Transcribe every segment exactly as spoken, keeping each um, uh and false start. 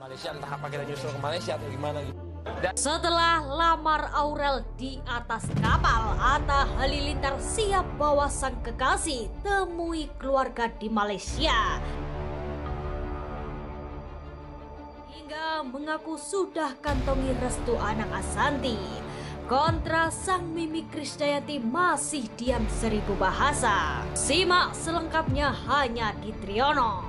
Malaysia, entah apa kita nyusul ke Malaysia atau gimana gitu. Dan setelah lamar Aurel di atas kapal, Atta Halilintar siap bawa sang kekasih temui keluarga di Malaysia. Hingga mengaku sudah kantongi restu anak Ashanty. Kontra sang Mimi Krisdayanti masih diam seribu bahasa. Simak selengkapnya hanya di Triono.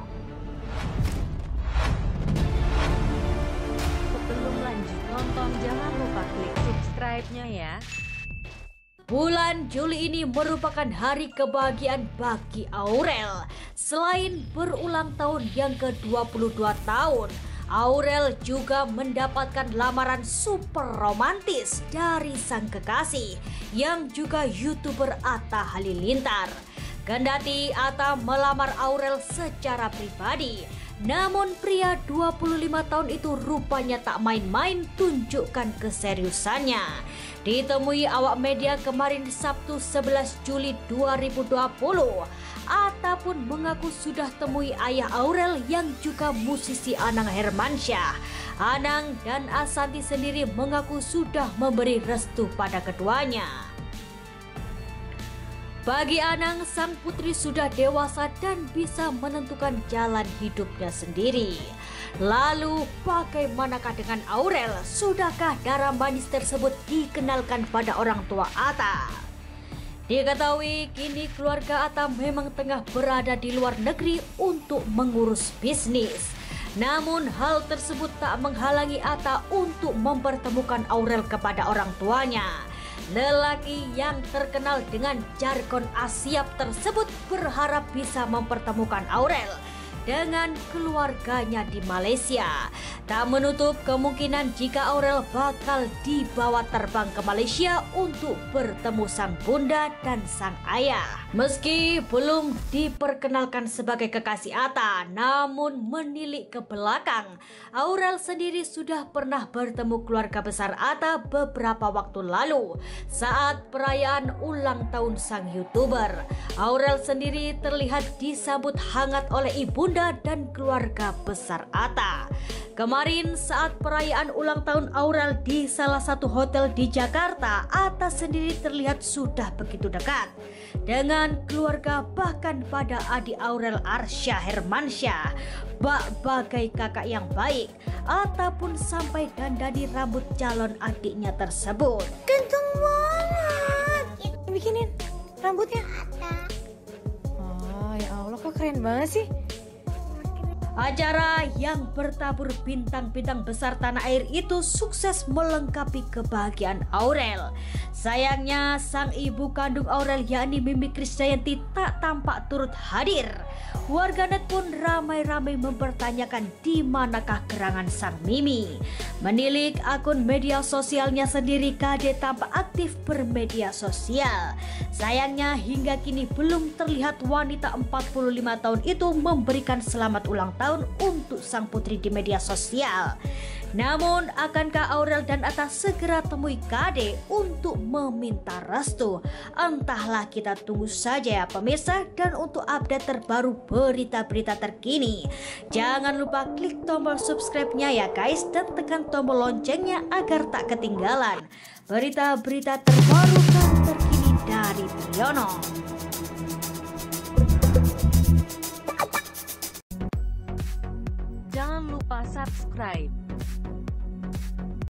Sebelum lanjut nonton, jangan lupa klik subscribe-nya ya. Bulan Juli ini merupakan hari kebahagiaan bagi Aurel. Selain berulang tahun yang ke dua puluh dua tahun, Aurel juga mendapatkan lamaran super romantis dari sang kekasih yang juga YouTuber Atta Halilintar. Kendati Atta melamar Aurel secara pribadi, namun pria dua puluh lima tahun itu rupanya tak main-main tunjukkan keseriusannya. Ditemui awak media kemarin Sabtu sebelas Juli dua ribu dua puluh, Atta pun mengaku sudah temui ayah Aurel yang juga musisi Anang Hermansyah. Anang dan Ashanty sendiri mengaku sudah memberi restu pada keduanya. Bagi Anang, sang putri sudah dewasa dan bisa menentukan jalan hidupnya sendiri. Lalu bagaimanakah dengan Aurel? Sudahkah darah manis tersebut dikenalkan pada orang tua Atta? Diketahui kini keluarga Atta memang tengah berada di luar negeri untuk mengurus bisnis. Namun hal tersebut tak menghalangi Atta untuk mempertemukan Aurel kepada orang tuanya. Lelaki yang terkenal dengan jargon Asiap tersebut berharap bisa mempertemukan Aurel dengan keluarganya di Malaysia. Tak menutup kemungkinan jika Aurel bakal dibawa terbang ke Malaysia untuk bertemu sang bunda dan sang ayah. Meski belum diperkenalkan sebagai kekasih Atta, namun menilik ke belakang, Aurel sendiri sudah pernah bertemu keluarga besar Atta beberapa waktu lalu saat perayaan ulang tahun sang YouTuber. Aurel sendiri terlihat disambut hangat oleh ibunda dan keluarga besar Atta. Kemarin saat perayaan ulang tahun Aurel di salah satu hotel di Jakarta, Atta sendiri terlihat sudah begitu dekat dengan keluarga, bahkan pada adik Aurel, Arsya Hermansyah. Bak bagai kakak yang baik, Atta pun sampai dandani rambut calon adiknya tersebut. Ganteng banget. Bikinin rambutnya. Oh ya Allah, kok keren banget sih. Acara yang bertabur bintang-bintang besar tanah air itu sukses melengkapi kebahagiaan Aurel. Sayangnya sang ibu kandung Aurel yakni Mimi Krisdayanti tak tampak turut hadir. Warganet pun ramai-ramai mempertanyakan di manakah gerangan sang Mimi. Menilik akun media sosialnya sendiri, K D tampak aktif bermedia sosial. Sayangnya hingga kini belum terlihat wanita empat puluh lima tahun itu memberikan selamat ulang tahun untuk sang putri di media sosial. Namun akankah Aurel dan Atta segera temui K D untuk meminta restu? Entahlah, kita tunggu saja ya pemirsa. Dan untuk update terbaru berita-berita terkini, jangan lupa klik tombol subscribe-nya ya guys, dan tekan tombol loncengnya agar tak ketinggalan berita-berita terbaru dan terkini dari Triono. Jangan lupa subscribe.